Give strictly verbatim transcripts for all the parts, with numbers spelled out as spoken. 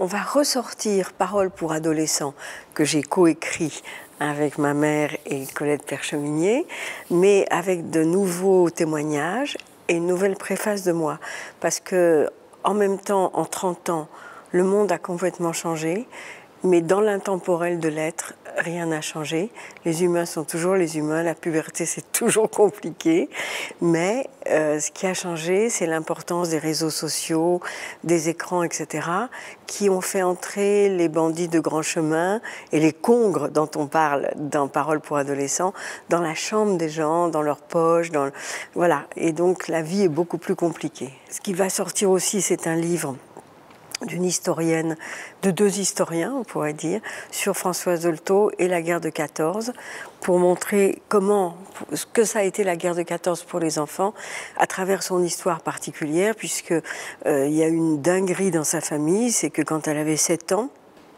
va ressortir Paroles pour adolescents, que j'ai coécrit avec ma mère et Colette Percheminier, mais avec de nouveaux témoignages et une nouvelle préface de moi. Parce que, en même temps, en trente ans, le monde a complètement changé, mais dans l'intemporel de l'être, rien n'a changé. Les humains sont toujours les humains, la puberté c'est toujours compliqué, mais euh, ce qui a changé, c'est l'importance des réseaux sociaux, des écrans, et cetera, qui ont fait entrer les bandits de grand chemin et les congres dont on parle dans Paroles pour adolescents, dans la chambre des gens, dans leur poche, dans... voilà. Et donc la vie est beaucoup plus compliquée. Ce qui va sortir aussi, c'est un livre d'une historienne, de deux historiens, on pourrait dire, sur Françoise Dolto et la guerre de quatorze, pour montrer comment, ce que ça a été la guerre de quatorze pour les enfants, à travers son histoire particulière, puisque euh, il y a une dinguerie dans sa famille, c'est que quand elle avait sept ans,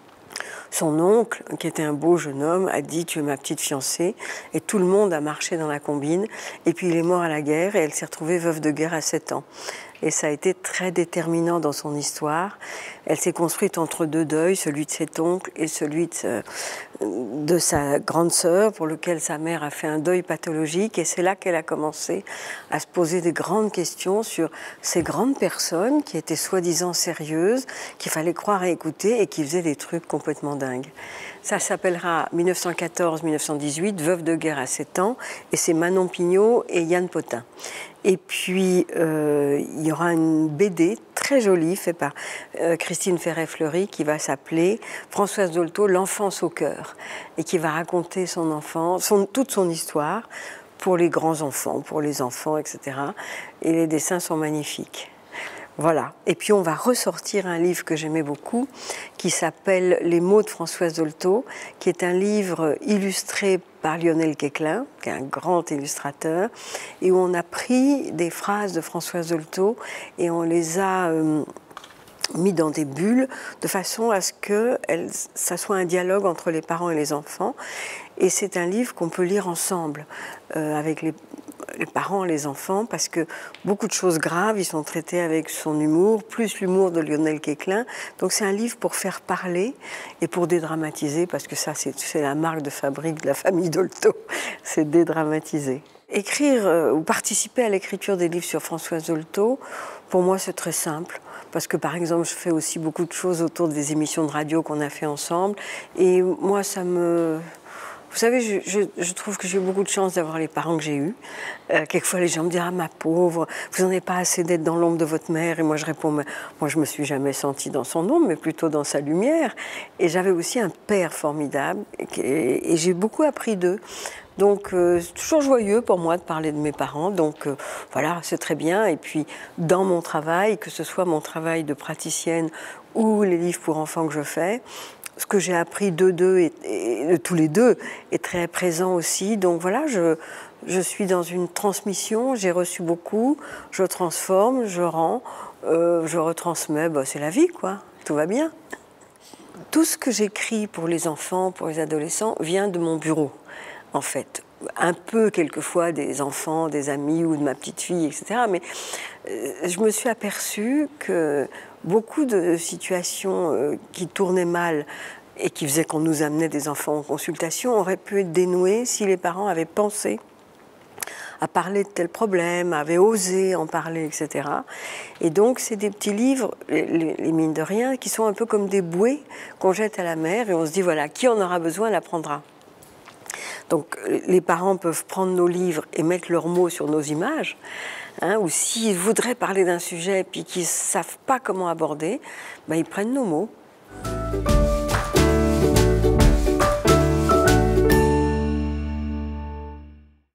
son oncle, qui était un beau jeune homme, a dit « tu es ma petite fiancée » et tout le monde a marché dans la combine. Et puis il est mort à la guerre et elle s'est retrouvée veuve de guerre à sept ans. Et ça a été très déterminant dans son histoire. Elle s'est construite entre deux deuils, celui de cet oncle et celui de, de sa grande sœur, pour lequel sa mère a fait un deuil pathologique. Et c'est là qu'elle a commencé à se poser des grandes questions sur ces grandes personnes qui étaient soi-disant sérieuses, qu'il fallait croire et écouter et qui faisaient des trucs complètement dingues. Ça s'appellera mille neuf cent quatorze mille neuf cent dix-huit, Veuve de guerre à sept ans, et c'est Manon Pignot et Yann Potin. Et puis, euh, il y aura une B D très jolie, faite par euh, Christine Ferret-Fleury, qui va s'appeler Françoise Dolto, l'enfance au cœur, et qui va raconter son enfance, son, toute son histoire pour les grands enfants, pour les enfants, et cetera. Et les dessins sont magnifiques. Voilà. Et puis on va ressortir un livre que j'aimais beaucoup, qui s'appelle Les mots de Françoise Dolto, qui est un livre illustré par Lionel Quéclin, qui est un grand illustrateur, et où on a pris des phrases de Françoise Dolto et on les a euh, mis dans des bulles, de façon à ce que elle, ça soit un dialogue entre les parents et les enfants. Et c'est un livre qu'on peut lire ensemble, euh, avec les les parents, les enfants, parce que beaucoup de choses graves, ils sont traités avec son humour, plus l'humour de Lionel Quéclin. Donc c'est un livre pour faire parler et pour dédramatiser, parce que ça, c'est la marque de fabrique de la famille Dolto, c'est dédramatiser. Écrire euh, ou participer à l'écriture des livres sur Françoise Dolto, pour moi, c'est très simple. Parce que, par exemple, je fais aussi beaucoup de choses autour des émissions de radio qu'on a fait ensemble. Et moi, ça me... Vous savez, je, je, je trouve que j'ai eu beaucoup de chance d'avoir les parents que j'ai eus. Euh, quelquefois, les gens me disent « Ah, ma pauvre, vous n'en avez pas assez d'être dans l'ombre de votre mère ». Et moi, je réponds « Moi, je ne me suis jamais sentie dans son ombre, mais plutôt dans sa lumière ». Et j'avais aussi un père formidable, et, et j'ai beaucoup appris d'eux. Donc, euh, c'est toujours joyeux pour moi de parler de mes parents. Donc, euh, voilà, c'est très bien. Et puis, dans mon travail, que ce soit mon travail de praticienne ou les livres pour enfants que je fais, ce que j'ai appris d'eux deux et, et de tous les deux est très présent aussi. Donc voilà, je, je suis dans une transmission, j'ai reçu beaucoup, je transforme, je rends, euh, je retransmets, bah, c'est la vie, quoi, tout va bien. Tout ce que j'écris pour les enfants, pour les adolescents, vient de mon bureau, en fait. Un peu, quelquefois, des enfants, des amis ou de ma petite fille, et cetera. Mais euh, je me suis aperçue que beaucoup de situations euh, qui tournaient mal et qui faisaient qu'on nous amenait des enfants en consultation auraient pu être dénouées si les parents avaient pensé à parler de tel problème, avaient osé en parler, et cetera. Et donc, c'est des petits livres, les, les, les mines de rien, qui sont un peu comme des bouées qu'on jette à la mer et on se dit, voilà, qui en aura besoin, la prendra. Donc, les parents peuvent prendre nos livres et mettre leurs mots sur nos images, hein, ou s'ils voudraient parler d'un sujet et puis qu'ils ne savent pas comment aborder, ben, ils prennent nos mots.